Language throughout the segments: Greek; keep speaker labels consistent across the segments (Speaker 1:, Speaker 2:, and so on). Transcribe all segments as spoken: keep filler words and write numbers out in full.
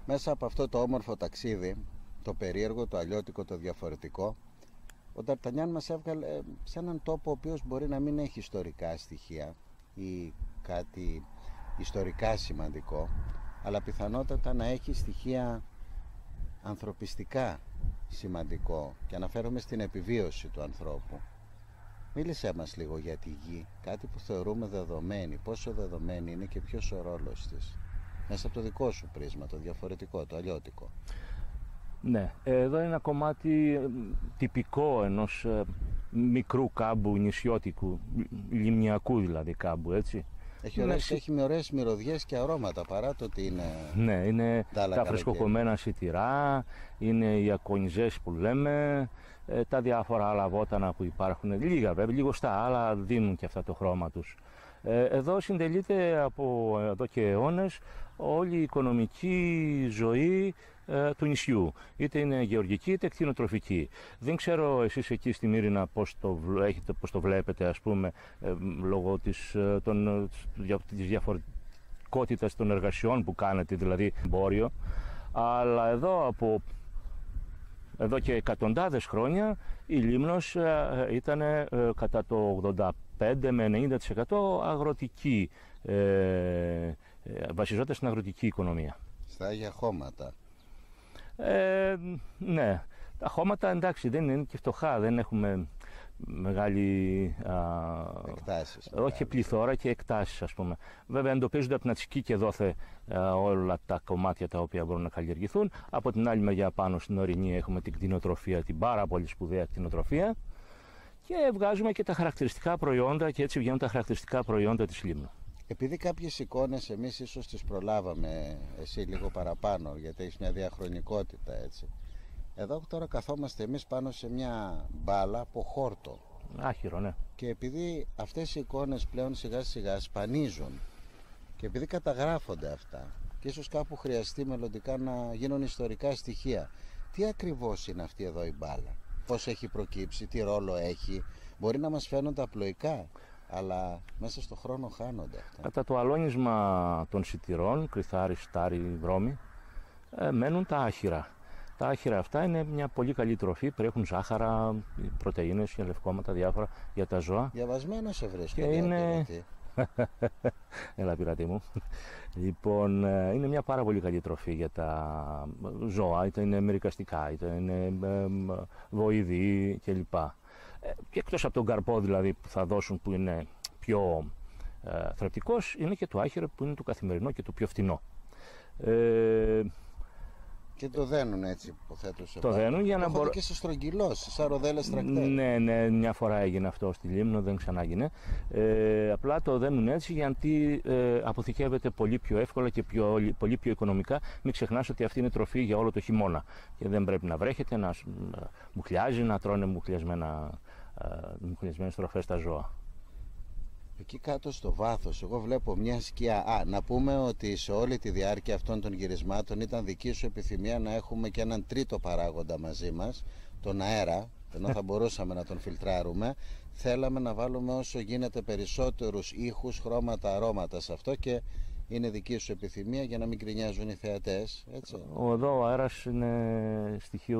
Speaker 1: Μέσα από αυτό το όμορφο ταξίδι, το περίεργο, το αλλιώτικο, το διαφορετικό, ο Νταρτανιάν μας έβγαλε σε έναν τόπο ο οποίος μπορεί να μην έχει ιστορικά στοιχεία ή κάτι ιστορικά σημαντικό, αλλά πιθανότατα να έχει στοιχεία ανθρωπιστικά σημαντικό, και αναφέρομαι στην επιβίωση του ανθρώπου. Μίλησέ μας λίγο για τη γη, κάτι που θεωρούμε δεδομένη. Πόσο δεδομένη είναι και ποιος ο ρόλος της, μέσα από το δικό σου πρίσμα, το διαφορετικό, το αλλιώτικο.
Speaker 2: Ναι, εδώ είναι ένα κομμάτι τυπικό ενός μικρού κάμπου, νησιώτικου, λιμνιακού δηλαδή κάμπου, έτσι.
Speaker 1: Έχει, ωραίες, έχει με ωραίες μυρωδιές και αρώματα, παρά το ότι είναι...
Speaker 2: Ναι, είναι τα, τα φρεσκοκομμένα σιτηρά, είναι οι ακονιζές που λέμε, ε, τα διάφορα άλλα βότανα που υπάρχουν, λίγα βέβαια, λίγο στα άλλα δίνουν και αυτά το χρώμα τους. Ε, εδώ συντελείται από εδώ και αιώνες όλη η οικονομική ζωή ε, του νησιού. Είτε είναι γεωργική είτε κτηνοτροφική. Δεν ξέρω εσείς εκεί στη Μύρινα πώς το, έχετε, πώς το βλέπετε, ας πούμε, ε, λόγω της, των, της διαφορετικότητας των εργασιών που κάνετε, δηλαδή εμπόριο. Αλλά εδώ από εδώ και εκατοντάδες χρόνια η Λίμνος ε, ήταν ε, κατά το ογδόντα πέντε με ενενήντα τοις εκατό αγροτική, ε, ε, βασιζόταν στην αγροτική οικονομία.
Speaker 1: Στα Άγια Χώματα.
Speaker 2: Ε, ναι, τα χώματα εντάξει δεν είναι και φτωχά, δεν έχουμε μεγάλη α,
Speaker 1: εκτάσεις,
Speaker 2: όχι πληθώρα και εκτάσεις, ας πούμε. Βέβαια εντοπίζονται από την Αττική και δόθε α, όλα τα κομμάτια τα οποία μπορούν να καλλιεργηθούν. Από την άλλη μεριά πάνω στην ορεινή έχουμε την κτηνοτροφία, την πάρα πολύ σπουδαία κτηνοτροφία, και βγάζουμε και τα χαρακτηριστικά προϊόντα, και έτσι βγαίνουν τα χαρακτηριστικά προϊόντα της Λίμνου.
Speaker 1: Επειδή κάποιες εικόνες εμείς ίσως τις προλάβαμε, εσύ λίγο παραπάνω, γιατί έχεις μια διαχρονικότητα, έτσι. Εδώ τώρα καθόμαστε εμείς πάνω σε μια μπάλα από χόρτο.
Speaker 2: Άχυρο, ναι.
Speaker 1: Και επειδή αυτές οι εικόνες πλέον σιγά σιγά σπανίζουν, και επειδή καταγράφονται αυτά, και ίσως κάπου χρειαστεί μελλοντικά να γίνουν ιστορικά στοιχεία, τι ακριβώς είναι αυτή εδώ η μπάλα, πώς έχει προκύψει, τι ρόλο έχει, μπορεί να μας φαίνονται απλοϊκά, αλλά μέσα στο χρόνο χάνονται αυτά.
Speaker 2: Κατά το αλώνισμα των σιτηρών, κρυθάρι, στάρι, βρώμη, ε, μένουν τα άχυρα. Τα άχυρα αυτά είναι μια πολύ καλή τροφή, περιέχουν ζάχαρα, πρωτεΐνες και λευκόματα διάφορα για τα ζώα.
Speaker 1: Διαβασμένο σε βρίσκω.
Speaker 2: Και είναι... Έλα πειρατή μου. Λοιπόν, είναι μια πάρα πολύ καλή τροφή για τα ζώα, είτε είναι μερικαστικά, είτε είναι βοηδή κλπ. Και εκτός από τον καρπό δηλαδή που θα δώσουν, που είναι πιο ε, θρεπτικός, είναι και το άχυρο που είναι το καθημερινό και το πιο φθηνό. Ε,
Speaker 1: Και το δένουν έτσι, υποθέτω. Σε
Speaker 2: το δένουν για να
Speaker 1: μπορεί. Και σε στρογγυλώσει, σαν ροδέλες τρακτέρ.
Speaker 2: Ναι, ναι, μια φορά έγινε αυτό στη Λίμνο, δεν ξανάγινε. Ε, απλά το δένουν έτσι γιατί ε, αποθηκεύεται πολύ πιο εύκολα και πιο, πολύ πιο οικονομικά. Μην ξεχνάς ότι αυτή είναι τροφή για όλο το χειμώνα. Και δεν πρέπει να βρέχεται, να μουχλιάζει, να τρώνε μουχλιασμένες τροφές τα ζώα.
Speaker 1: Εκεί κάτω στο βάθος εγώ βλέπω μια σκιά. Α, να πούμε ότι σε όλη τη διάρκεια αυτών των γυρισμάτων ήταν δική σου επιθυμία να έχουμε και έναν τρίτο παράγοντα μαζί μας, τον αέρα, ενώ θα μπορούσαμε να τον φιλτράρουμε. Θέλαμε να βάλουμε όσο γίνεται περισσότερους ήχους, χρώματα, αρώματα σε αυτό, και είναι δική σου επιθυμία για να μην κρινιάζουν οι θεατές, έτσι.
Speaker 2: Ο, εδώ ο αέρας είναι στοιχείο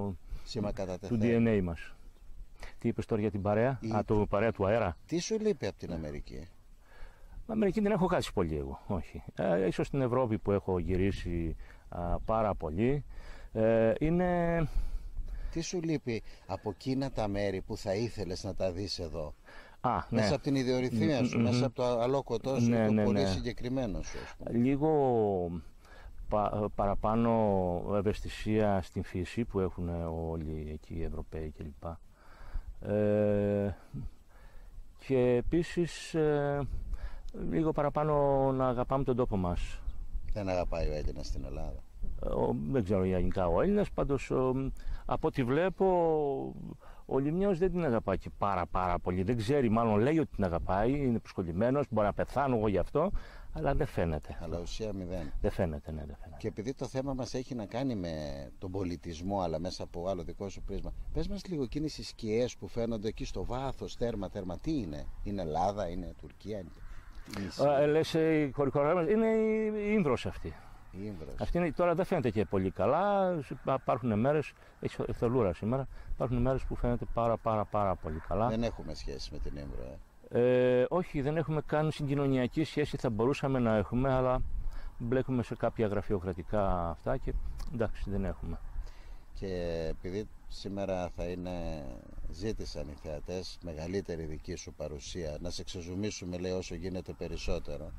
Speaker 2: του ντι εν έι μας. Τι είπες τώρα για την παρέα, η... Α, το παρέα του αέρα.
Speaker 1: Τι σου λείπει από την Αμερική?
Speaker 2: Αμερική δεν έχω χάσει πολύ εγώ, όχι. Ε, ίσως στην Ευρώπη που έχω γυρίσει α, πάρα πολύ. Ε, είναι...
Speaker 1: Τι σου λείπει από εκείνα τα μέρη που θα ήθελες να τα δεις εδώ?
Speaker 2: Α, ναι.
Speaker 1: Μέσα από την ιδιορυθμία σου, mm-hmm. μέσα από το αλόκοτό σου, ναι, το ναι, πολύ ναι. συγκεκριμένο σου.
Speaker 2: Λίγο πα, παραπάνω ευαισθησία στην φύση που έχουν όλοι εκεί οι Ευρωπαίοι κλπ. Ε, και επίσης ε, λίγο παραπάνω να αγαπάμε τον τόπο μας.
Speaker 1: Δεν αγαπάει ο Έλληνας στην Ελλάδα?
Speaker 2: Ε, ο, δεν ξέρω γενικά ο Έλληνας, πάντως ο, από ό,τι βλέπω ο Λιμνιός δεν την αγαπάει και πάρα πάρα πολύ. Δεν ξέρει, μάλλον λέει ότι την αγαπάει, είναι προσκολλημένος, μπορεί να πεθάνω εγώ γι' αυτό, αλλά δεν φαίνεται.
Speaker 1: Αλλά ουσία μηδέν.
Speaker 2: Δεν φαίνεται, ναι, δεν φαίνεται.
Speaker 1: Και επειδή το θέμα μας έχει να κάνει με τον πολιτισμό, αλλά μέσα από άλλο δικό σου πρίσμα, πες μας λίγο εκείνες οι σκιές που φαίνονται εκεί στο βάθος, τέρμα, τέρμα, τι είναι? Είναι Ελλάδα, είναι Τουρκία, είναι...
Speaker 2: Ε, λες, η χωρικορά μας είναι η Ίνδρος αυτή.
Speaker 1: Η Ήμβρος.
Speaker 2: Αυτή είναι, τώρα δεν φαίνεται και πολύ καλά. Υπάρχουν μέρες, έχει ευθελούρα σήμερα, υπάρχουν μέρες που φαίνεται πάρα πάρα πάρα πολύ καλά.
Speaker 1: Δεν έχουμε σχέση με την Ήμβρο. Ε.
Speaker 2: Ε, όχι, δεν έχουμε καν συγκοινωνιακή σχέση, θα μπορούσαμε να έχουμε, αλλά μπλέκουμε σε κάποια γραφειοκρατικά αυτά και εντάξει, δεν έχουμε.
Speaker 1: Και επειδή σήμερα θα είναι, ζήτησαν οι θεατές μεγαλύτερη δική σου παρουσία, να σε ξεζουμίσουμε, λέει, όσο γίνεται περισσότερο.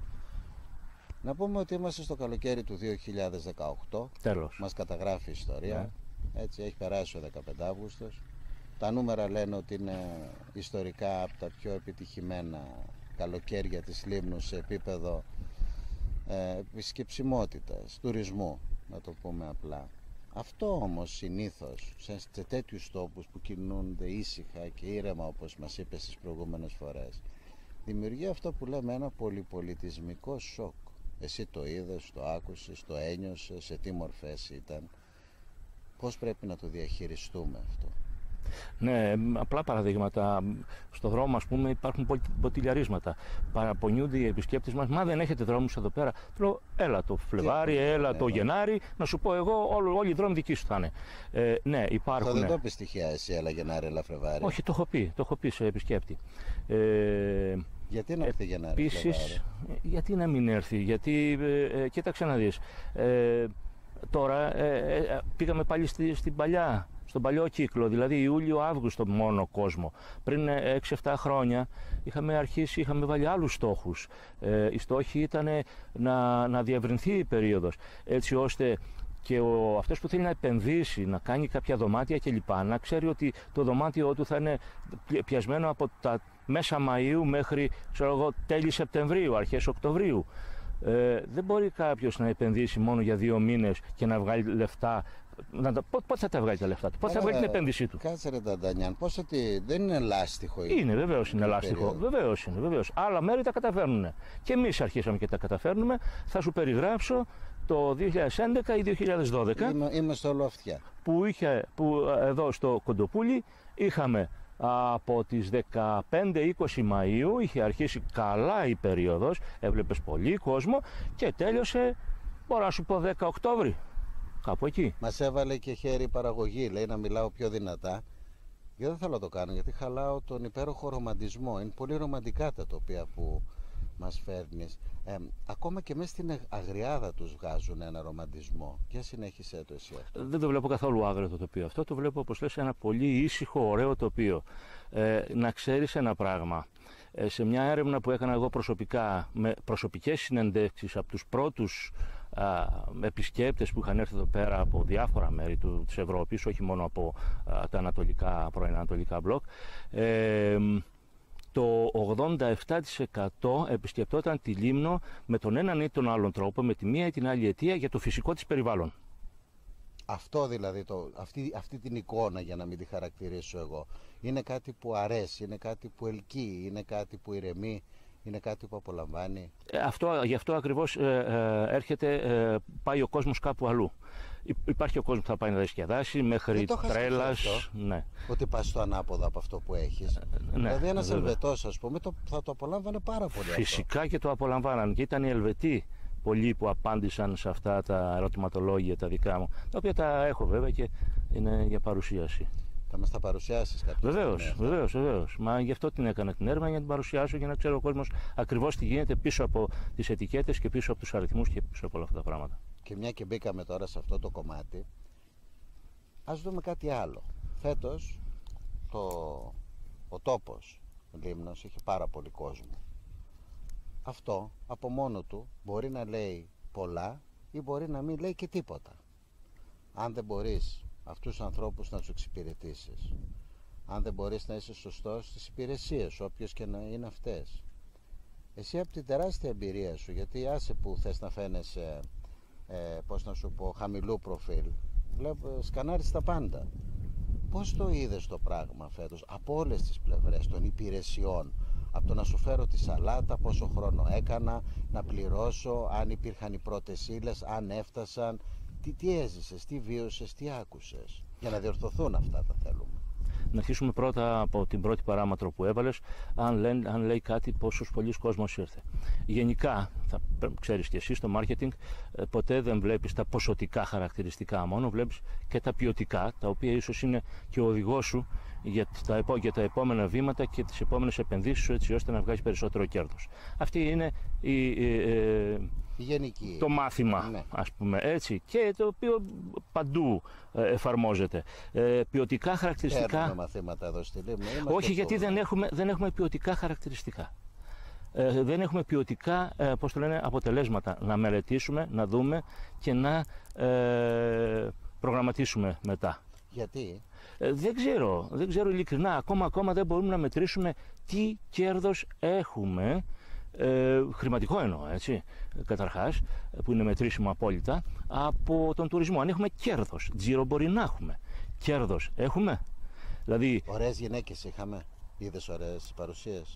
Speaker 1: Να πούμε ότι είμαστε στο καλοκαίρι του δύο χιλιάδες δεκαοκτώ.
Speaker 2: Τέλος.
Speaker 1: Μας καταγράφει η ιστορία. Ναι. Έτσι, έχει περάσει ο δεκαπέντε Αυγούστος. Τα νούμερα λένε ότι είναι ιστορικά από τα πιο επιτυχημένα καλοκαίρια της Λίμνου σε επίπεδο ε, επισκεψιμότητας, τουρισμού, να το πούμε απλά. Αυτό όμως συνήθως σε, σε τέτοιους τόπους που κινούνται ήσυχα και ήρεμα, όπως μας είπε στις προηγούμενες φορές, δημιουργεί αυτό που λέμε ένα πολυπολιτισμικό σοκ. Εσύ το είδες, το άκουσες, το ένιωσες, σε τι μορφές ήταν, πώς πρέπει να το διαχειριστούμε αυτό.
Speaker 2: Ναι, απλά παραδείγματα. Στο δρόμο, ας πούμε, υπάρχουν ποτηλιαρίσματα. Παραπονιούνται οι επισκέπτες μας. Μα δεν έχετε δρόμους εδώ πέρα. Λέω, έλα το Φλεβάρι, έλα ναι, το ναι. Γενάρη, να σου πω εγώ, όλοι, όλοι οι δρόμοι δικοί σου θα είναι. Ε, ναι, υπάρχουν.
Speaker 1: Αυτό δεν το πεις τυχαία εσύ, έλα Γενάρη, έλα Φλεβάρι.
Speaker 2: Όχι, το έχω πει, το έχω πει σε επισκέπτη. Ε,
Speaker 1: γιατί να έρθει Γενάρη,
Speaker 2: επίσης, γιατί να μην έρθει, γιατί, ε, ε, κοίταξε να δεις. Ε, τώρα ε, ε, πήγαμε πάλι στη, στην παλιά. Στον παλιό κύκλο, δηλαδή Ιούλιο-Αύγουστο μόνο κόσμο. Πριν έξι εφτά χρόνια είχαμε αρχίσει, είχαμε βάλει άλλους στόχους. Ε, οι στόχοι ήταν να, να διευρυνθεί η περίοδος, έτσι ώστε και ο, αυτός που θέλει να επενδύσει, να κάνει κάποια δωμάτια κλπ, να ξέρει ότι το δωμάτιό του θα είναι πιασμένο από τα μέσα Μαΐου μέχρι, ξέρω εγώ, τέλη Σεπτεμβρίου, αρχές Οκτωβρίου. Ε, δεν μπορεί κάποιος να επενδύσει μόνο για δύο μήνες και να βγάλει λεφτά. Να τα, πότε θα τα βγάλει τα λεφτά του, πότε θα βγάλει την επένδυσή του.
Speaker 1: Κάτσε ρε Νταντανιάν, πώς ότι δεν είναι λάστιχο.
Speaker 2: Είναι, βεβαίως είναι λάστιχο. Βεβαίως είναι, βεβαίως. Άλλα μέρη τα καταφέρνουν. Και εμείς αρχίσαμε και τα καταφέρνουμε. Θα σου περιγράψω το δύο χιλιάδες έντεκα ή δύο χιλιάδες δώδεκα.
Speaker 1: Είμαι, είμαι στο όλο αυτιά.
Speaker 2: Που, είχε, που εδώ στο Κοντοπούλι είχαμε από τις δεκαπέντε είκοσι Μαΐου, είχε αρχίσει καλά η περίοδος, έβλεπες πολύ κόσμο και τέλειωσε, μπορώ να σου πω, δέκα Οκτώβρη. Κάπου εκεί.
Speaker 1: Μας έβαλε και χέρι η παραγωγή, λέει να μιλάω πιο δυνατά. Και δεν θέλω να το κάνω γιατί χαλάω τον υπέροχο ρομαντισμό. Είναι πολύ ρομαντικά τα τοπία που μας φέρνεις. Ε, ακόμα και μέσα στην αγριάδα τους βγάζουν ένα ρομαντισμό. Για συνέχισε το εσύ αυτό.
Speaker 2: Δεν το βλέπω καθόλου άγριο το τοπίο αυτό. Το βλέπω, όπως λες, ένα πολύ ήσυχο, ωραίο τοπίο. Ε, να ξέρεις ένα πράγμα. Ε, σε μια έρευνα που έκανα εγώ προσωπικά, με προσωπικές συνεντεύξεις από τους πρώτους α, επισκέπτες που είχαν έρθει εδώ πέρα από διάφορα μέρη του, της Ευρώπης, όχι μόνο από α, τα ανατολικά, πρώην ανατολικά μπλοκ, ε, το ογδόντα επτά τοις εκατό επισκεπτόταν τη Λίμνο με τον έναν ή τον άλλον τρόπο, με τη μία ή την άλλη αιτία, για το φυσικό της περιβάλλον.
Speaker 1: Αυτό δηλαδή, το, αυτή, αυτή την εικόνα, για να μην τη χαρακτηρίσω εγώ, είναι κάτι που αρέσει, είναι κάτι που ελκύει, είναι κάτι που ηρεμεί, είναι κάτι που απολαμβάνει.
Speaker 2: Ε, αυτό, γι' αυτό ακριβώς ε, ε, έρχεται, ε, πάει ο κόσμος κάπου αλλού. Υπάρχει ο κόσμος που θα πάει να διασκεδάσει μέχρι τρέλας. Ναι.
Speaker 1: Ότι πας στο ανάποδο από αυτό που έχεις. Ε, ναι, δηλαδή ένας Ελβετός, ας πούμε, το, θα το απολάμβανε πάρα πολύ.
Speaker 2: Φυσικά
Speaker 1: αυτό.
Speaker 2: Και το απολαμβάναν. Και ήταν οι Ελβετοί πολλοί που απάντησαν σε αυτά τα ερωτηματολόγια τα δικά μου, τα οποία τα έχω βέβαια και είναι για παρουσίαση.
Speaker 1: Θα μας τα παρουσιάσεις κάποια
Speaker 2: Βεβαίως, βεβαίως, βεβαίως. Μα γι' αυτό την έκανα την έρευνα, για να την παρουσιάσω και να ξέρει ο κόσμος ακριβώς τι γίνεται πίσω από τις ετικέτες και πίσω από τους αριθμούς και πίσω από όλα αυτά τα πράγματα.
Speaker 1: Και μια και μπήκαμε τώρα σε αυτό το κομμάτι, ας δούμε κάτι άλλο. Φέτος το... ο τόπος Λίμνος έχει πάρα πολύ κόσμο. Αυτό από μόνο του μπορεί να λέει πολλά ή μπορεί να μην λέει και τίποτα. Αν δεν μπορείς αυτούς τους ανθρώπους να τους εξυπηρετήσεις, αν δεν μπορείς να είσαι σωστός στις υπηρεσίες, όποιος και να είναι αυτές, εσύ από την τεράστια εμπειρία σου, γιατί άσε που θες να φαίνεσαι ε, πώς να σου πω, χαμηλού προφίλ, βλέπω, σκανάρεις τα πάντα. Πώς το είδες το πράγμα φέτος από όλες τις πλευρές των υπηρεσιών, από το να σου φέρω τη σαλάτα, πόσο χρόνο έκανα, να πληρώσω, αν υπήρχαν οι πρώτες ύλες, αν έφτασαν, τι, τι έζησες, τι βίωσες, τι άκουσες, για να διορθωθούν αυτά τα θέλουμε.
Speaker 2: Να αρχίσουμε πρώτα από την πρώτη παράμετρο που έβαλες, αν, λένε, αν λέει κάτι πόσος πολλής κόσμος ήρθε. Γενικά, θα ξέρεις και εσύ στο marketing, ποτέ δεν βλέπεις τα ποσοτικά χαρακτηριστικά μόνο, βλέπεις και τα ποιοτικά, τα οποία ίσως είναι και ο οδηγός σου για τα, για τα επόμενα βήματα και τις επόμενες επενδύσεις σου, έτσι ώστε να βγάλεις περισσότερο κέρδος. Αυτή είναι η, η, η
Speaker 1: γενική.
Speaker 2: το μάθημα, ναι. Ας πούμε, έτσι, και το οποίο παντού ε, εφαρμόζεται. Ε, ποιοτικά χαρακτηριστικά...
Speaker 1: Έχουμε μαθήματα εδώ στη Λίμνο.
Speaker 2: Όχι, γιατί δεν έχουμε, δεν έχουμε ποιοτικά χαρακτηριστικά. Ε, δεν έχουμε ποιοτικά ε, πώς το λένε, αποτελέσματα να μελετήσουμε, να δούμε και να ε, προγραμματίσουμε μετά.
Speaker 1: Γιατί?
Speaker 2: Ε, δεν ξέρω, δεν ξέρω ειλικρινά. Ακόμα, ακόμα δεν μπορούμε να μετρήσουμε τι κέρδος έχουμε, ε, χρηματικό εννοώ, έτσι, καταρχάς, που είναι μετρήσιμο απόλυτα, από τον τουρισμό. Αν έχουμε κέρδος, τζίρο μπορεί να έχουμε. Κέρδος έχουμε. Δηλαδή...
Speaker 1: Ωραίες γυναίκες είχαμε. Είδες ωραίες παρουσίες.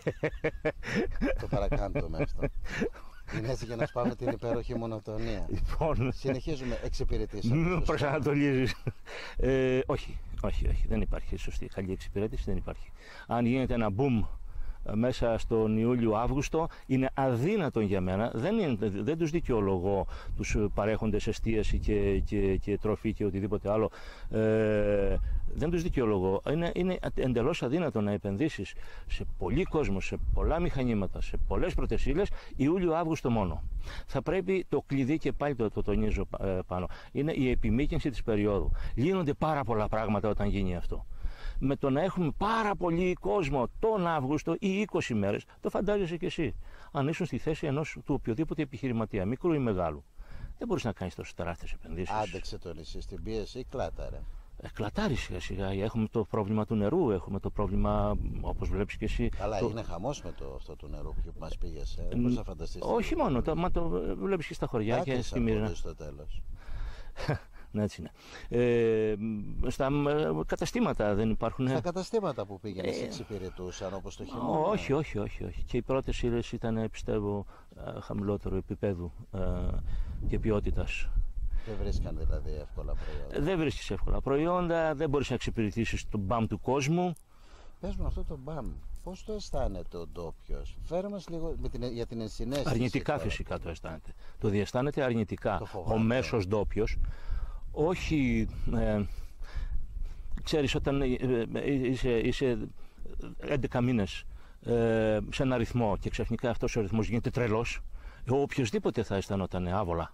Speaker 1: Το παρακάντω με αυτό. Είναι έτσι για να σπάμε την υπέροχη μονοτονία.
Speaker 2: Λοιπόν,
Speaker 1: συνεχίζουμε, εξυπηρετήσαμε.
Speaker 2: Μην προσανατολίζεις. Ε, όχι, όχι, όχι, δεν υπάρχει σωστή καλή εξυπηρέτηση, δεν υπάρχει. Αν γίνεται ένα boom μέσα στον Ιούλιο-Αύγουστο, είναι αδύνατον για μένα, δεν, είναι, δεν τους δικαιολογώ τους παρέχοντες εστίαση και, και, και τροφή και οτιδήποτε άλλο, ε, δεν τους δικαιολογώ. Είναι, είναι εντελώς αδύνατο να επενδύσεις σε πολύ κόσμο, σε πολλά μηχανήματα, σε πολλές πρώτες ύλες, Ιούλιο-Αύγουστο μόνο. Θα πρέπει το κλειδί, και πάλι το, το τονίζω ε, πάνω, είναι η επιμήκυνση της περίοδου. Λύνονται πάρα πολλά πράγματα όταν γίνει αυτό. Με το να έχουμε πάρα πολύ κόσμο τον Αύγουστο ή είκοσι μέρες, το φαντάζεσαι κι εσύ. Αν ήσουν στη θέση ενός του οποιοδήποτε επιχειρηματία, μικρού ή μεγάλου, δεν μπορείς να κάνεις τόσο τεράστιες επενδύσεις.
Speaker 1: Άντεξε το νησί στην πίεση ή κλάταρε?
Speaker 2: Ε, κλατάρει σιγά σιγά. Έχουμε το πρόβλημα του νερού, έχουμε το πρόβλημα, όπως βλέπεις και εσύ.
Speaker 1: Αλλά
Speaker 2: το...
Speaker 1: είναι χαμός με το, αυτό του νερού που μας πήγες. Ε. Δεν μπορείς να φανταστείς.
Speaker 2: Όχι μόνο, το, μα το βλέπεις και στα χωριά και στη Μύρινα.
Speaker 1: Στο τέλος.
Speaker 2: Ναι, έτσι είναι. Ε, στα καταστήματα δεν υπάρχουν.
Speaker 1: Στα καταστήματα που πήγαινες, ε, εξυπηρετούσαν όπως το χειμώνα?
Speaker 2: Όχι, όχι, όχι, όχι. Και οι πρώτες ύλες ήταν, πιστεύω, χαμηλότερου επίπεδου ε, και ποιότητας.
Speaker 1: Δεν βρίσκαν δηλαδή εύκολα προϊόντα.
Speaker 2: Δεν βρίσκεις εύκολα προϊόντα, δεν μπορείς να εξυπηρετήσεις τον μπαμ του κόσμου.
Speaker 1: Πες μου αυτό το μπαμ, πώς το αισθάνεται ο ντόπιος? Φέρε μας λίγο με την, για την ενσυναίσθηση.
Speaker 2: Αρνητικά τώρα, φυσικά το αισθάνεται. Το διαισθάνεται αρνητικά ο μέσος ντόπιος. Όχι, ε, ξέρεις, όταν ε, ε, είσαι, είσαι έντεκα μήνες ε, σε ένα ρυθμό και ξαφνικά αυτός ο ρυθμός γίνεται τρελός, οποιοσδήποτε θα αισθανόταν άβολα.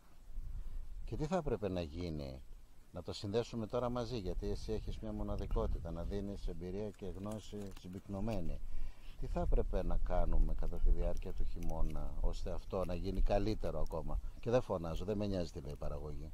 Speaker 1: Και τι θα έπρεπε να γίνει? Να το συνδέσουμε τώρα μαζί, γιατί εσύ έχεις μια μοναδικότητα, να δίνεις εμπειρία και γνώση συμπυκνωμένη. Τι θα έπρεπε να κάνουμε κατά τη διάρκεια του χειμώνα, ώστε αυτό να γίνει καλύτερο ακόμα? Και δεν φωνάζω, δεν με νοιάζει τι λέει η παραγωγή.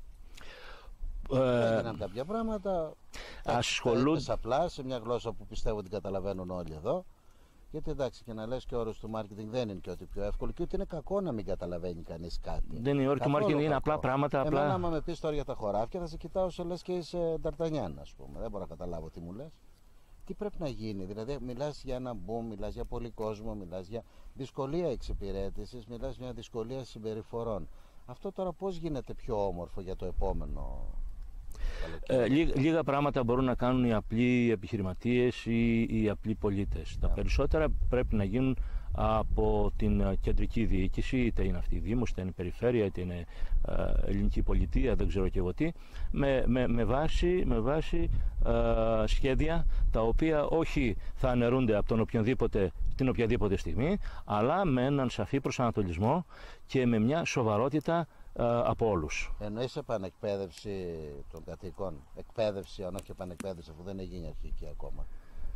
Speaker 1: Ε, έγιναν κάποια πράγματα, ασχολούνται απλά σε μια γλώσσα που πιστεύω ότι καταλαβαίνουν όλοι εδώ. Γιατί εντάξει, και να λες και όρους του marketing δεν είναι και ότι πιο εύκολο και ότι είναι κακό να μην καταλαβαίνει κανείς κάτι.
Speaker 2: Δεν είναι όροι του marketing, είναι απλά πράγματα. Απλά...
Speaker 1: Εμένα, άμα με πεις τώρα για τα χωράφια, θα σε κοιτάω σε λες και είσαι Νταρτανιάν, ας πούμε. Δεν μπορώ να καταλάβω τι μου λες. Τι πρέπει να γίνει? Δηλαδή, μιλάς για ένα boom, μιλάς για πολύ κόσμο, μιλάς για δυσκολία εξυπηρέτησης, μιλάς για δυσκολία συμπεριφορών. Αυτό τώρα πώς γίνεται πιο όμορφο για το επόμενο?
Speaker 2: Ε, λίγα, λίγα πράγματα μπορούν να κάνουν οι απλοί επιχειρηματίες ή οι απλοί πολίτες. Yeah. Τα περισσότερα πρέπει να γίνουν από την κεντρική διοίκηση, είτε είναι αυτή η Δήμος, είτε είναι η περιφέρεια, είτε είναι ε, ελληνική πολιτεία, δεν ξέρω και εγώ τι, με, με, με βάση, με βάση ε, σχέδια τα οποία όχι θα αναιρούνται από τον οποιονδήποτε, την οποιαδήποτε στιγμή, αλλά με έναν σαφή προσανατολισμό και με μια σοβαρότητα από όλους.
Speaker 1: Εννοείς επανεκπαίδευση των κατοίκων? Εκπαίδευση, αν όχι επανεκπαίδευση, αφού δεν έγινε αρχική ακόμα.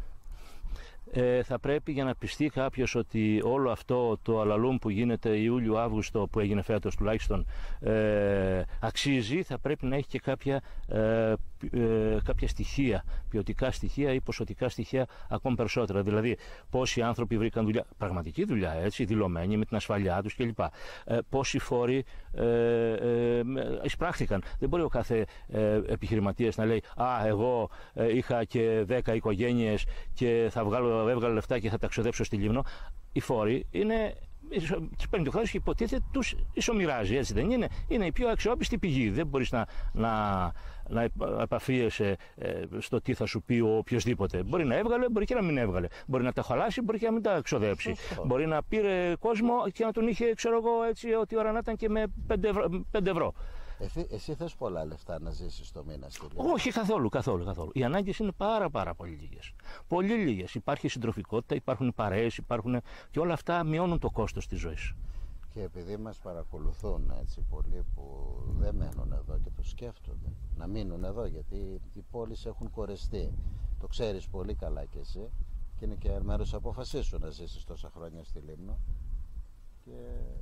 Speaker 2: Ε, θα πρέπει, για να πιστεί κάποιος ότι όλο αυτό το αλαλούμ που γίνεται Ιούλιο-Αύγουστο, που έγινε φέτος τουλάχιστον, ε, αξίζει, θα πρέπει να έχει και κάποια, ε, ε, κάποια στοιχεία, ποιοτικά στοιχεία ή ποσοτικά στοιχεία ακόμα περισσότερα. Δηλαδή, πόσοι άνθρωποι βρήκαν δουλειά, πραγματική δουλειά, έτσι, δηλωμένοι με την ασφαλειά τους κλπ. Ε, πόσοι φόροι ε, ε, εισπράχθηκαν. Δεν μπορεί ο κάθε ε, επιχειρηματίας να λέει «Α, εγώ ε, είχα και δέκα οικογένειες και θα βγάλω έβγαλε λεφτά και θα τα ξοδέψω στη Λίμνο». Οι φόροι είναι παίρνει το κράτος και υποτίθεται τους ισομοιράζει, έτσι δεν είναι? Είναι η πιο αξιόπιστη πηγή. Δεν μπορείς να, να, να επαφίεσαι ε, στο τι θα σου πει ο οποιοσδήποτε. Μπορεί να έβγαλε, μπορεί και να μην έβγαλε. Μπορεί να τα χαλάσει, μπορεί και να μην τα ξοδέψει. Σωστό. Μπορεί να πήρε κόσμο και να τον είχε, ξέρω εγώ, έτσι, ότι ώρα να ήταν και με πέντε ευρώ.
Speaker 1: Εσύ, εσύ θες πολλά λεφτά να ζήσεις το μήνα στη Λίμνο?
Speaker 2: Όχι, καθόλου, καθόλου, καθόλου. Οι ανάγκες είναι πάρα πάρα πολύ λίγες. Πολύ λίγες. Υπάρχει συντροφικότητα, υπάρχουν παρέες, υπάρχουν και όλα αυτά μειώνουν το κόστος της ζωής.
Speaker 1: Και επειδή μας παρακολουθούν έτσι πολλοί που δεν μένουν εδώ και το σκέφτονται να μείνουν εδώ, γιατί οι πόλεις έχουν κορεστεί. Το ξέρεις πολύ καλά κι εσύ και είναι και μέρος αποφασής σου να ζήσεις τόσα χρόνια στη Λίμνο. Και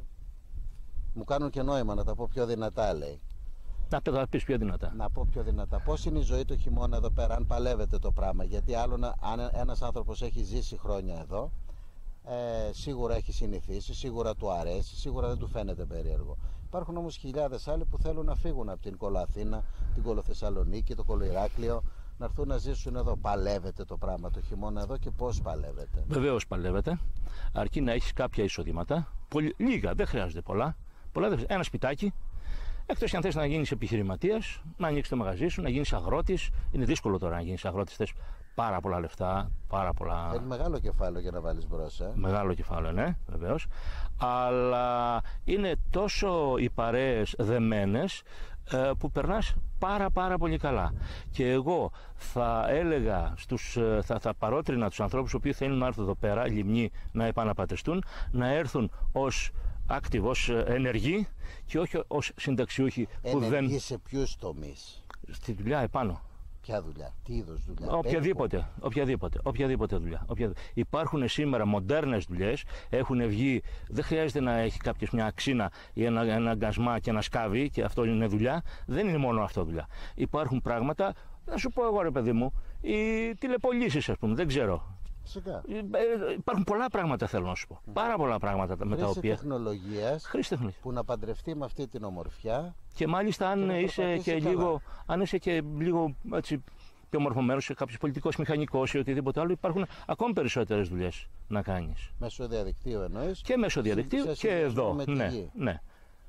Speaker 1: μου κάνουν και νόημα να τα πω πιο δυνατά, λέει.
Speaker 2: Να τα πεις πιο δυνατά.
Speaker 1: Να πω πιο δυνατά. Πώς είναι η ζωή το χειμώνα εδώ πέρα, αν παλεύετε το πράγμα? Γιατί άλλο, αν ένας άνθρωπος έχει ζήσει χρόνια εδώ, ε, σίγουρα έχει συνηθίσει, σίγουρα του αρέσει, σίγουρα δεν του φαίνεται περίεργο. Υπάρχουν όμως χιλιάδες άλλοι που θέλουν να φύγουν από την Κολοαθήνα, την Κολοθεσσαλονίκη, το Κολοηράκλειο, να έρθουν να ζήσουν εδώ. Παλεύετε το πράγμα το χειμώνα εδώ και πώς παλεύετε?
Speaker 2: Βεβαίως παλεύετε, αρκεί να έχεις κάποια εισοδήματα. Πολύ, λίγα, δεν χρειάζεται πολλά. πολλά δεν, ένα σπιτάκι. Εκτός και αν θες να γίνεις επιχειρηματίας, να ανοίξεις το μαγαζί σου, να γίνεις αγρότης. Είναι δύσκολο τώρα να γίνεις αγρότης. Θες πάρα πολλά λεφτά, πάρα πολλά.
Speaker 1: Θέλει μεγάλο κεφάλαιο για να βάλεις μπρος, ε?
Speaker 2: Μεγάλο κεφάλαιο, ναι, βεβαίως. Αλλά είναι τόσο οι παρέες δεμένες που περνάς πάρα πάρα πολύ καλά. Και εγώ θα έλεγα, στους, θα, θα παρότρινα τους ανθρώπους που θέλουν να έρθουν εδώ πέρα, Λιμνοί, να επαναπατριστούν, να έρθουν ως active, ως ενεργοί και όχι ως συνταξιούχοι που δεν...
Speaker 1: Ενεργοί σε ποιους τομείς?
Speaker 2: Στη δουλειά επάνω.
Speaker 1: Ποια δουλειά, τι είδος δουλειά?
Speaker 2: Οποιαδήποτε, οποιαδήποτε, οποιαδήποτε δουλειά. Οποιαδήποτε. Υπάρχουν σήμερα μοντέρνες δουλειές, έχουν βγει, δεν χρειάζεται να έχει κάποιος μια αξίνα ή ένα, ένα γκασμά και ένα σκάβι και αυτό είναι δουλειά. Δεν είναι μόνο αυτό δουλειά. Υπάρχουν πράγματα, να σου πω εγώ ρε παιδί μου, οι τηλεπωλήσεις ας πούμε, δεν ξέρω.
Speaker 1: Φυσικά.
Speaker 2: Υπάρχουν πολλά πράγματα θέλω να σου πω. Mm. Πάρα πολλά πράγματα με
Speaker 1: χρήση
Speaker 2: τα οποία.
Speaker 1: Τεχνολογίας,
Speaker 2: χρήση τεχνολογίας
Speaker 1: που να παντρευτεί με αυτή την ομορφιά.
Speaker 2: Και μάλιστα αν
Speaker 1: και
Speaker 2: είσαι και λίγο, αν είσαι και λίγο έτσι, πιο μορφωμένος, σε κάποιος πολιτικός μηχανικός ή οτιδήποτε άλλο, υπάρχουν ακόμη περισσότερες δουλειές να κάνεις.
Speaker 1: Μέσω διαδικτύου εννοείς?
Speaker 2: Και μέσω διαδικτύου και εδώ.
Speaker 1: Ναι,
Speaker 2: ναι.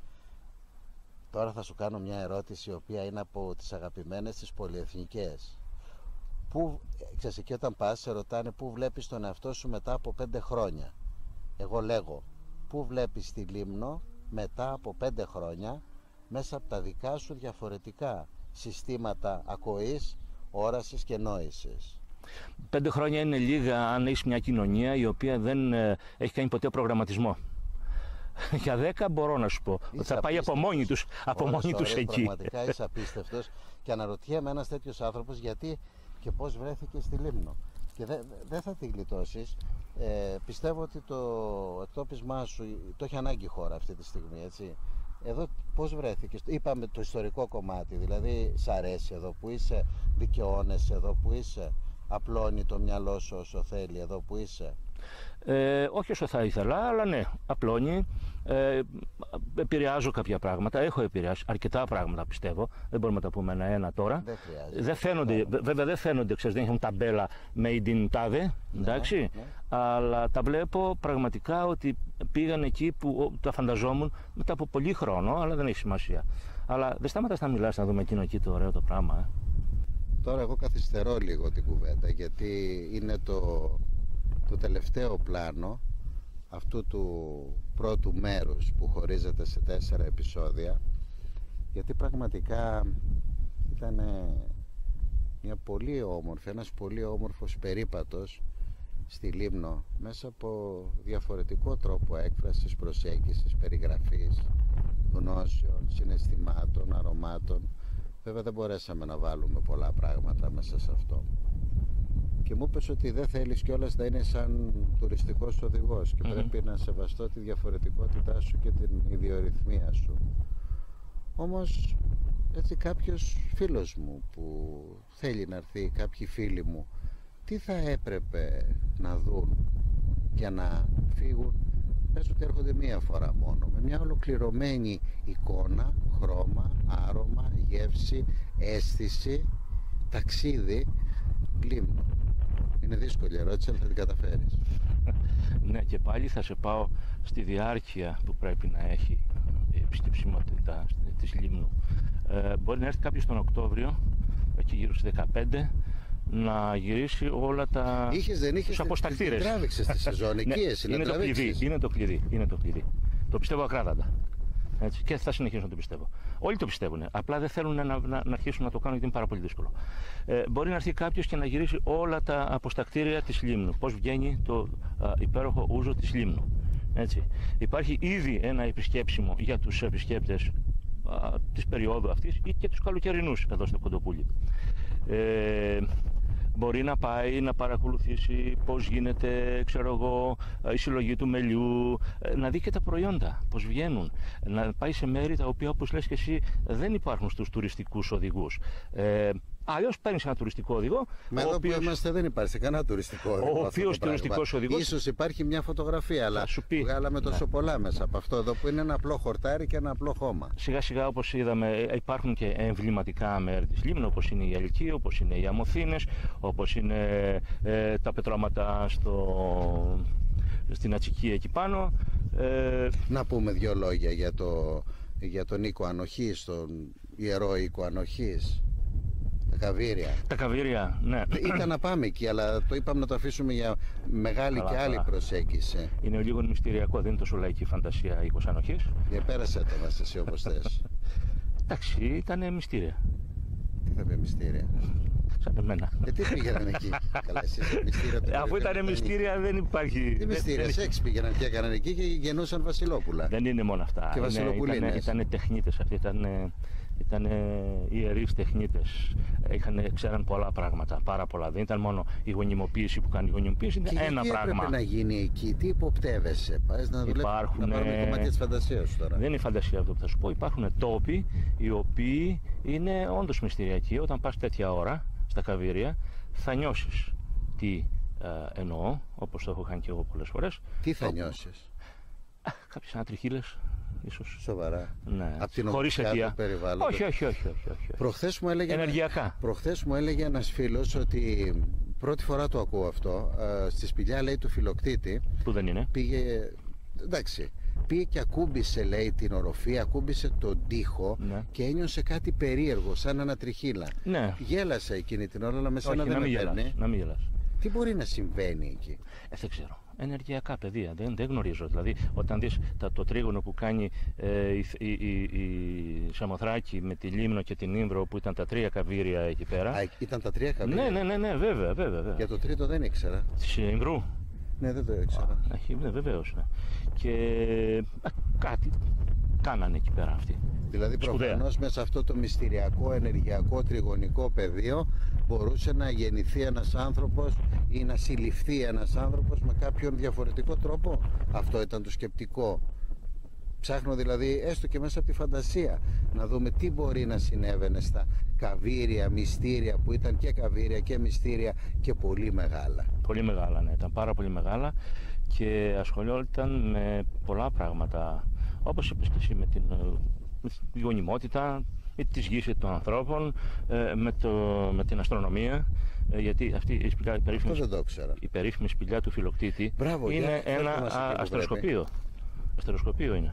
Speaker 1: Τώρα θα σου κάνω μια ερώτηση η οποία είναι από τις αγαπημένες τις πολυεθνικές. Πού, ξέρεις, εκεί όταν πας σε ρωτάνε πού βλέπεις τον εαυτό σου μετά από πέντε χρόνια. Εγώ λέγω, πού βλέπεις τη Λίμνο μετά από πέντε χρόνια μέσα από τα δικά σου διαφορετικά συστήματα ακοής, όρασης και νόησης?
Speaker 2: Πέντε χρόνια είναι λίγα αν έχεις μια κοινωνία η οποία δεν ε, έχει κάνει ποτέ προγραμματισμό. Για δέκα μπορώ να σου πω ότι θα πάει από μόνοι τους, από μόνοι τους εκεί.
Speaker 1: Πραγματικά είσαι απίστευτος και αναρωτιέμαι ένας τέτοιος άνθρωπος γιατί και πώς βρέθηκε στη Λίμνο. Και δεν δε θα τη γλιτώσεις. Ε, πιστεύω ότι το εκτόπισμά σου το έχει ανάγκη η χώρα αυτή τη στιγμή, έτσι. Εδώ πώς βρέθηκες? Είπαμε το ιστορικό κομμάτι, δηλαδή σ' αρέσει εδώ που είσαι, δικαιώνεσαι εδώ που είσαι, απλώνει το μυαλό σου όσο θέλει εδώ που είσαι?
Speaker 2: Ε, όχι όσο θα ήθελα, αλλά ναι, απλώνει. Ε, επηρεάζω κάποια πράγματα. Έχω επηρεάσει αρκετά πράγματα, πιστεύω. Δεν μπορούμε να τα πούμε ένα-ένα τώρα.
Speaker 1: Δεν χρειάζεται.
Speaker 2: Δεν φαίνονται, βέβαια δεν φαίνονται, ξέρεις, δεν έχουν ταμπέλα made in τάδε, εντάξει. Ναι, ναι. Αλλά τα βλέπω πραγματικά ότι πήγαν εκεί που τα φανταζόμουν μετά από πολύ χρόνο, αλλά δεν έχει σημασία. Αλλά δεν σταματάς να μιλάς, να δούμε εκείνο εκεί το ωραίο το πράγμα. Ε.
Speaker 1: Τώρα εγώ καθυστερώ λίγο την κουβέντα, γιατί είναι το, το τελευταίο πλάνο αυτού του πρώτου μέρους που χωρίζεται σε τέσσερα επεισόδια, γιατί πραγματικά ήταν μια πολύ όμορφη, ένας πολύ όμορφος περίπατος στη Λίμνο μέσα από διαφορετικό τρόπο έκφρασης, προσέγγισης, περιγραφής, γνώσεων, συναισθημάτων, αρωμάτων. Βέβαια δεν μπορέσαμε να βάλουμε πολλά πράγματα μέσα σε αυτό. Και μου είπες ότι δεν θέλεις κιόλας να είναι σαν τουριστικός οδηγός και mm-hmm. πρέπει να σεβαστώ τη διαφορετικότητά σου και την ιδιορυθμία σου. Όμως έτσι κάποιος φίλος μου που θέλει να έρθει, κάποιοι φίλοι μου, τι θα έπρεπε να δουν για να φύγουν? Πες ότι έρχονται μία φορά μόνο, με μια ολοκληρωμένη εικόνα, χρώμα, άρωμα, γεύση, αίσθηση, ταξίδι, Λίμνο. Είναι δύσκολη ερώτηση, αλλά θα την καταφέρεις.
Speaker 2: Ναι, και πάλι θα σε πάω στη διάρκεια που πρέπει να έχει η επισκεψιμότητα της Λίμνου. Ε, μπορεί να έρθει κάποιος τον Οκτώβριο, εκεί γύρω στις δεκαπέντε, να γυρίσει όλα τα
Speaker 1: Είχες, δεν είχες,
Speaker 2: τους αποστακτήρες.
Speaker 1: Την τράβηξες τη σεζόν, εκεί εσύ,
Speaker 2: είναι,
Speaker 1: να
Speaker 2: το κλειδί, είναι το κλειδί, είναι το κλειδί. Το πιστεύω ακράδαντα. Έτσι, και θα συνεχίσω να το πιστεύω. Όλοι το πιστεύουν. Απλά δεν θέλουν να, να, να αρχίσουν να το κάνουν γιατί είναι πάρα πολύ δύσκολο. Ε, μπορεί να έρθει κάποιος και να γυρίσει όλα τα αποστακτήρια της Λίμνου. Πώς βγαίνει το α, υπέροχο ούζο της Λίμνου. Έτσι. Υπάρχει ήδη ένα επισκέψιμο για τους επισκέπτες α, της περίοδου αυτής ή και τους καλοκαιρινούς εδώ στο Κοντοπούλι. Ε, Μπορεί να πάει να παρακολουθήσει πώς γίνεται, ξέρω εγώ, η συλλογή του μελιού, να δει και τα προϊόντα, πώς βγαίνουν. Να πάει σε μέρη τα οποία, όπως λες και εσύ, δεν υπάρχουν στους τουριστικούς οδηγούς. Ε, Αλλιώς παίρνεις ένα τουριστικό οδηγό.
Speaker 1: Μα εδώ οποίος... που είμαστε δεν υπάρχει κανένα τουριστικό οδηγό.
Speaker 2: Ο οποίος τουριστικός οδηγός.
Speaker 1: Ίσως υπάρχει μια φωτογραφία, αλλά βγάλαμε τόσο ναι. πολλά μέσα από αυτό εδώ που είναι ένα απλό χορτάρι και ένα απλό χώμα.
Speaker 2: Σιγά σιγά, όπως είδαμε, υπάρχουν και εμβληματικά μέρη της Λίμνου, όπως είναι η Αλική, όπως είναι οι Αμοθήνες, όπως είναι ε, τα πετρώματα στο... στην Ατσική εκεί πάνω. Ε...
Speaker 1: Να πούμε δύο λόγια για, το... για τον οίκο Ανοχής, τον ιερό οίκο Ανοχής. Τα καβίρια.
Speaker 2: Τα καβίρια, ναι.
Speaker 1: Ήταν να πάμε εκεί, αλλά το είπαμε να το αφήσουμε για μεγάλη καλά, και άλλη καλά. προσέγγιση.
Speaker 2: Είναι λίγο μυστηριακό, δεν είναι τόσο λαϊκή φαντασία οίκος Ανοχής.
Speaker 1: Για πέρασε το μας εσύ όπως θες.
Speaker 2: Εντάξει, ήταν μυστήρια.
Speaker 1: Τι θα πει μυστήρια?
Speaker 2: Σαν εμένα.
Speaker 1: Και τι πήγαιναν εκεί? Καλά, εσείς μυστήρια.
Speaker 2: Ε, αφού ήταν μυστήρια δεν υπάρχει.
Speaker 1: Τι μυστήρια, σεξ πήγαιναν και έκαναν εκεί και γεννούσαν βασιλόπουλα.
Speaker 2: Δεν είναι μόνο αυτά.
Speaker 1: Και βασιλοπουλίνες.
Speaker 2: Ήταν τεχνίτες αυτοί, ήταν. Ήταν ιερείς τεχνίτες, είχαν, ξέραν πολλά πράγματα, πάρα πολλά. Δεν ήταν μόνο η γονιμοποίηση που κάνει η γονιμοποίηση, είναι ένα
Speaker 1: τι
Speaker 2: πράγμα.
Speaker 1: Τι έπρεπε να γίνει εκεί, τι υποπτεύεσαι, πας να δουλεύεις, να πάρουμε κομμάτια της φαντασίας σου τώρα.
Speaker 2: Δεν είναι η φαντασία αυτό που θα σου πω. Υπάρχουν τόποι οι οποίοι είναι όντως μυστηριακοί. Όταν πας τέτοια ώρα στα καβίρια θα νιώσεις τι ε, εννοώ, όπως το έχω κάνει και εγώ πολλές φορές.
Speaker 1: Τι θα νιώσεις?
Speaker 2: Κάποιες ανατριχίλες. Ίσως.
Speaker 1: Σοβαρά.
Speaker 2: Ναι.
Speaker 1: Από την
Speaker 2: χωρίς αιτία.
Speaker 1: Όχι,
Speaker 2: όχι, όχι, όχι, όχι.
Speaker 1: Προχθές μου έλεγε,
Speaker 2: ενεργειακά.
Speaker 1: Προχθές μου έλεγε ένας φίλος ότι πρώτη φορά το ακούω αυτό. Στη σπηλιά, λέει, του φιλοκτήτη.
Speaker 2: Που δεν είναι.
Speaker 1: Πήγε. Εντάξει. Πήγε και ακούμπησε, λέει, την οροφή, ακούμπησε τον τοίχο, ναι. και ένιωσε κάτι περίεργο, σαν ανατριχίλα.
Speaker 2: Ναι.
Speaker 1: Γέλασε εκείνη την ώρα, αλλά με σένα δεν με παίρνει.
Speaker 2: Να μην γελάς.
Speaker 1: Τι μπορεί να συμβαίνει εκεί?
Speaker 2: Ε, δεν ξέρω. Ενεργειακά πεδία, δεν, δεν γνωρίζω. Δηλαδή, όταν δεις τα, το τρίγωνο που κάνει ε, η, η, η, η Σαμοθράκη με τη Λίμνο και την Ήμβρο, που ήταν τα τρία καβίρια εκεί πέρα.
Speaker 1: Α, ήταν τα τρία καβίρια.
Speaker 2: Ναι, ναι, ναι, ναι, βέβαια, βέβαια, βέβαια.
Speaker 1: Για το τρίτο δεν ήξερα.
Speaker 2: Της Ήμβρου.
Speaker 1: Ναι, δεν το ήξερα.
Speaker 2: Έχει, ναι, βεβαίως. Ναι. Και α, κάτι κάνανε εκεί πέρα αυτοί.
Speaker 1: Δηλαδή προφανώς μέσα σε αυτό το μυστηριακό, ενεργειακό, τριγωνικό πεδίο μπορούσε να γεννηθεί ένας άνθρωπος ή να συλληφθεί ένας άνθρωπος με κάποιον διαφορετικό τρόπο. Αυτό ήταν το σκεπτικό. Ψάχνω δηλαδή έστω και μέσα από τη φαντασία να δούμε τι μπορεί να συνέβαινε στα καβίρια, μυστήρια, που ήταν και καβίρια και μυστήρια και πολύ μεγάλα.
Speaker 2: Πολύ μεγάλα, ναι, ήταν πάρα πολύ μεγάλα και ασχολιόταν με πολλά πράγματα, όπως είπες και εσύ, με την, με τη γονιμότητα της γης των ανθρώπων, με, το, με την αστρονομία, γιατί αυτή η, σπηλιά, η, περίφημη, η περίφημη σπηλιά του Φιλοκτήτη.
Speaker 1: Μπράβο,
Speaker 2: είναι ένα αστροσκοπείο. Αστροσκοπείο είναι.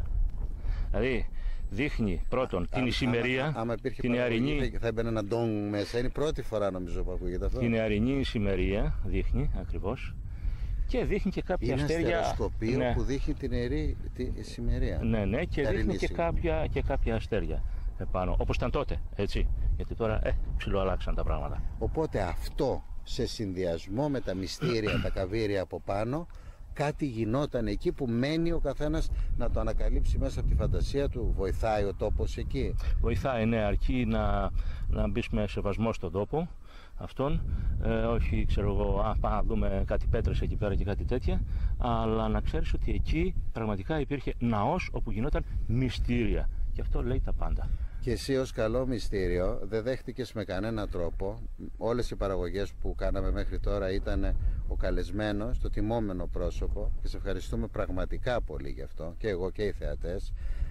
Speaker 2: Δηλαδή δείχνει πρώτον α, την α, ησημερία,
Speaker 1: άμα, άμα την
Speaker 2: ιαρινή.
Speaker 1: Θα έμπαινε ένα ντόγκ μέσα. Είναι η πρώτη φορά νομίζω που ακούγεται αυτό.
Speaker 2: Την ιαρινή ησημερία δείχνει ακριβώς. Και δείχνει και κάποια
Speaker 1: είναι
Speaker 2: αστέρια.
Speaker 1: Είναι αστεροσκοπείο, ναι, που δείχνει την ιερή τη ησημερία.
Speaker 2: Ναι, ναι, και δείχνει και κάποια, και κάποια αστέρια επάνω. Όπως ήταν τότε, έτσι. Γιατί τώρα ε, ψιλοαλλάξαν τα πράγματα.
Speaker 1: Οπότε αυτό σε συνδυασμό με τα μυστήρια, τα καβίρια από πάνω, κάτι γινόταν εκεί που μένει ο καθένας να το ανακαλύψει μέσα από τη φαντασία του. Βοηθάει ο τόπος εκεί?
Speaker 2: Βοηθάει, ναι, αρκεί να, να μπεις με σεβασμό στον τόπο αυτόν, ε, όχι ξέρω εγώ, α, πάμε να δούμε κάτι πέτρες εκεί πέρα και κάτι τέτοια, αλλά να ξέρεις ότι εκεί πραγματικά υπήρχε ναός όπου γινόταν μυστήρια, και αυτό λέει τα πάντα.
Speaker 1: Και εσύ ως καλό μυστήριο δεν δέχτηκες με κανένα τρόπο. Όλες οι παραγωγές που κάναμε μέχρι τώρα ήταν ο καλεσμένος, το τιμόμενο πρόσωπο, και σε ευχαριστούμε πραγματικά πολύ γι' αυτό, και εγώ και οι θεατές,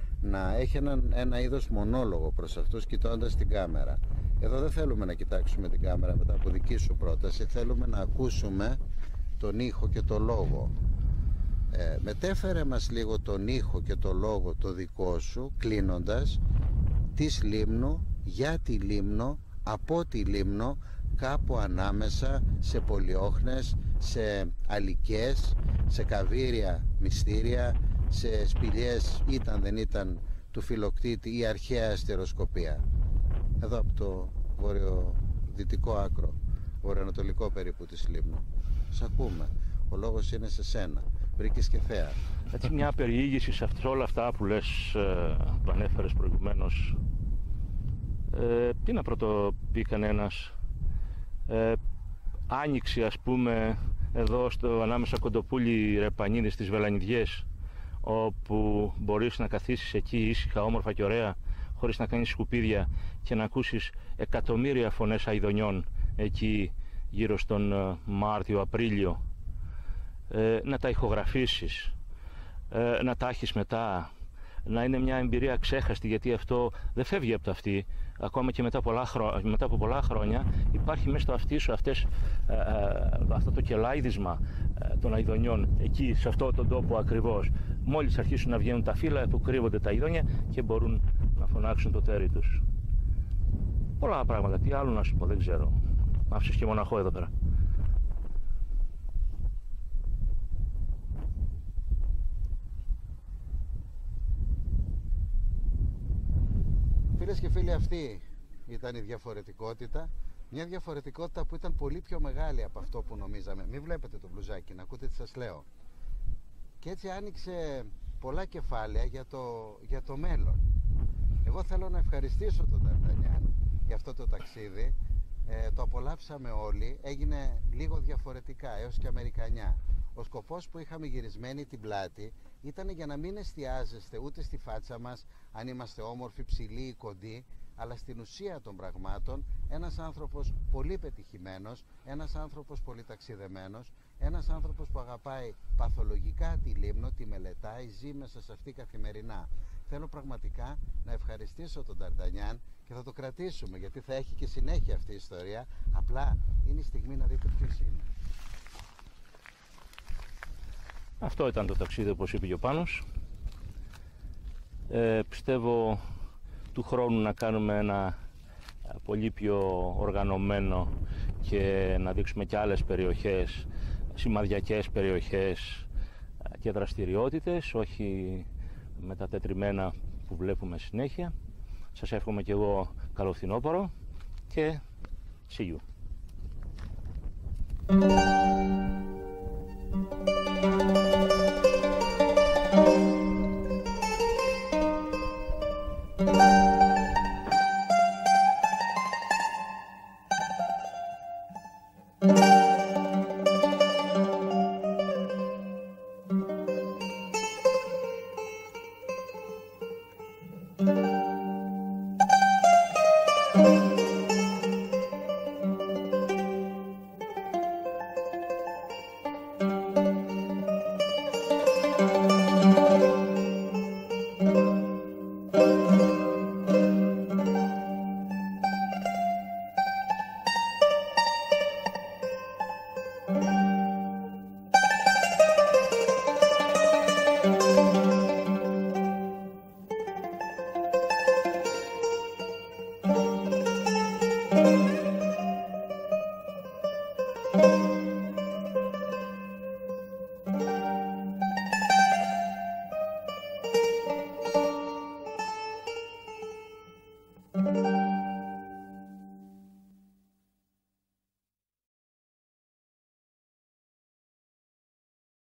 Speaker 1: να έχει ένα, ένα είδος μονόλογο προς αυτούς κοιτώντας την κάμερα. Εδώ δεν θέλουμε να κοιτάξουμε την κάμερα μετά από δική σου πρόταση, θέλουμε να ακούσουμε τον ήχο και το λόγο. Ε, μετέφερε μας λίγο τον ήχο και το λόγο το δικό σου, κλείνοντας, της Λίμνου, για τη Λίμνο, από τη Λίμνο, κάπου ανάμεσα σε πολιόχνες, σε αλικές, σε καβύρια μυστήρια, σε σπηλιές ήταν δεν ήταν του φιλοκτήτη ή αρχαία αστεροσκοπία. Εδώ από το βορειοδυτικό άκρο, βορειοανατολικό περίπου της Λίμνου. Σ' ακούμε. Ο λόγος είναι σε σένα. Βρήκες και θέα.
Speaker 2: Έτσι μια περιήγηση σε αυτό, όλα αυτά που λες, ε, που ανέφερες προηγουμένως. Ε, τι να πρωτοπεί κανένας. Ε, άνοιξη, ας πούμε, εδώ στο ανάμεσα Κοντοπούλη Ρεπανίδη στις Βελανιδιές, όπου μπορείς να καθίσεις εκεί ήσυχα, όμορφα και ωραία, χωρίς να κάνεις σκουπίδια και να ακούσεις εκατομμύρια φωνές αηδονιών εκεί γύρω στον Μάρτιο-Απρίλιο, ε, να τα ηχογραφήσεις, ε, να τα έχεις μετά, να είναι μια εμπειρία ξέχαστη, γιατί αυτό δεν φεύγει από το αυτί. Ακόμα και μετά, πολλά χρο... μετά από πολλά χρόνια υπάρχει μέσα στο αυτί σου αυτές, ε, ε, αυτό το κελάιδισμα ε, των αηδονιών, εκεί σε αυτόν τον τόπο ακριβώς. Μόλις αρχίσουν να βγαίνουν τα φύλλα, που κρύβονται τα αηδόνια και μπορούν να φωνάξουν το τέρι τους. Πολλά πράγματα. Τι άλλο να σου πω, δεν ξέρω. Μ' άφησες και μοναχό εδώ πέρα.
Speaker 1: Φίλες και φίλοι, αυτή ήταν η διαφορετικότητα. Μια διαφορετικότητα που ήταν πολύ πιο μεγάλη από αυτό που νομίζαμε. Μην βλέπετε το μπλουζάκι, να ακούτε τι σας λέω. Και έτσι άνοιξε πολλά κεφάλαια για το, για το μέλλον. Εγώ θέλω να ευχαριστήσω τον Νταρτανιάν για αυτό το ταξίδι. Ε, το απολαύσαμε όλοι, έγινε λίγο διαφορετικά, έως και αμερικανιά. Ο σκοπός που είχαμε γυρισμένη την πλάτη ήταν για να μην εστιάζεστε ούτε στη φάτσα μας, αν είμαστε όμορφοι, ψηλοί ή κοντοί, αλλά στην ουσία των πραγμάτων, ένας άνθρωπος πολύ πετυχημένος, ένας άνθρωπος πολύ ταξιδεμένος, ένας άνθρωπος που αγαπάει παθολογικά τη Λίμνο, τη μελετάει, ζει μέσα σε αυτή καθημερινά. Θέλω πραγματικά να ευχαριστήσω τον Νταρτανιάν και θα το κρατήσουμε, γιατί θα έχει και συνέχεια αυτή η ιστορία. Απλά είναι η στιγμή να δείτε ποιος είναι.
Speaker 2: Αυτό ήταν το ταξίδι, όπως είπε και ο Πάνος. Ε, πιστεύω του χρόνου να κάνουμε ένα πολύ πιο οργανωμένο και να δείξουμε και άλλες περιοχές, σημαδιακές περιοχές και δραστηριότητες, όχι με τα τετριμένα που βλέπουμε συνέχεια. Σας εύχομαι και εγώ καλό φθινόπωρο και see you.